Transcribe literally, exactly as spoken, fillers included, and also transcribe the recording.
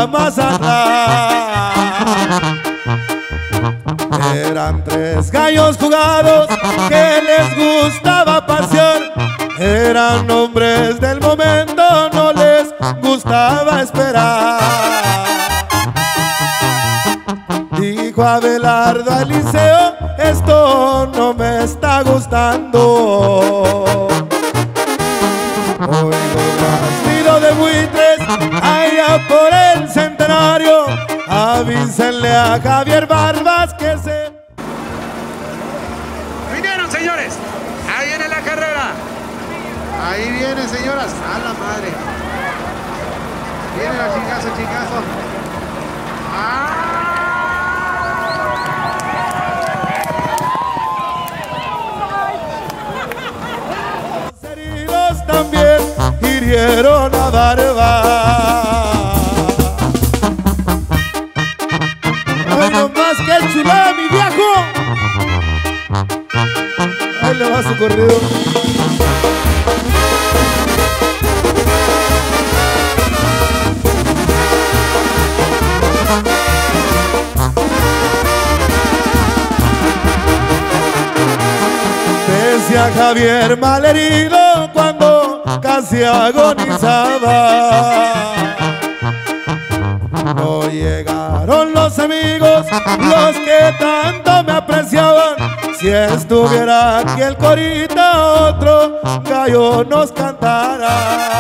va más atrás. Eran tres gallos jugados que les gustaba pasear. Eran hombres del momento, no les gustaba esperar. Dijo Abelardo a Eliseo, esto no me está gustando. Oigo ruido de buitres allá por el Centenario. Avísenle a Javier Barbas que se... Vinieron, señores. Ahí viene la carrera. Ahí viene, señoras. A la madre. Viene la chingazo, chingazo. ¡Ah! Los heridos también hirieron a Barba. Ay, no más que chulada, mi viejo. Ahí le va su corrido. Decía Javier malherido cuando casi agonizaba. No llegaron los amigos, los que tanto me apreciaban. Si estuviera aquí el corita, otro gallo nos cantara.